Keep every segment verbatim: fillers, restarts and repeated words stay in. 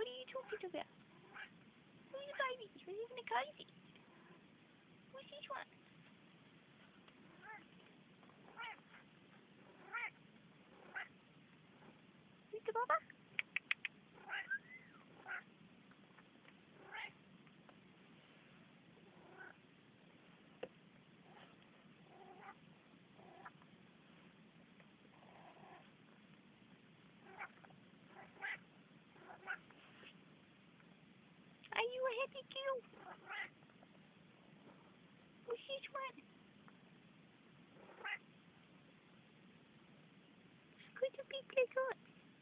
What are you talking about? Who's the baby? Who's even a cozy? Who's this one? Who's the baba? Are you a happy girl? Who's this one? She's got a big black eye.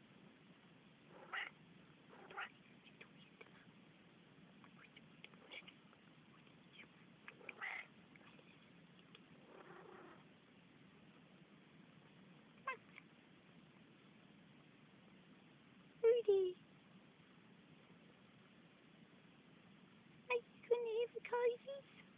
Rudi, are you going to have a cozy?